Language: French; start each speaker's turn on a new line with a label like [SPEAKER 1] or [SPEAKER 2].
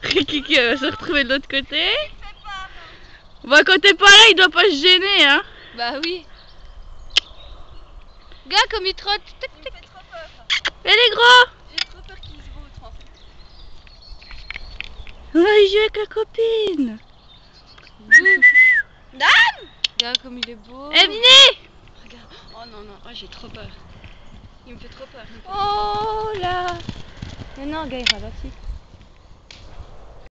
[SPEAKER 1] Kiki va se retrouver de l'autre côté. Bah quand t'es pas là, il doit pas se gêner hein.
[SPEAKER 2] Bah oui. Gars comme il trotte. Tac, tac.
[SPEAKER 3] Il me fait trop peur.
[SPEAKER 1] Et les gros.
[SPEAKER 3] J'ai trop peur qu'il se vautre en fait.
[SPEAKER 1] On va y jouer avec la copine.
[SPEAKER 3] Dan.
[SPEAKER 2] Gars comme il est beau.
[SPEAKER 1] Eh venez.
[SPEAKER 3] Regarde. Oh non, non, oh, j'ai trop peur. Il me fait trop peur.
[SPEAKER 2] Oh là. Mais non, gars il ralentit.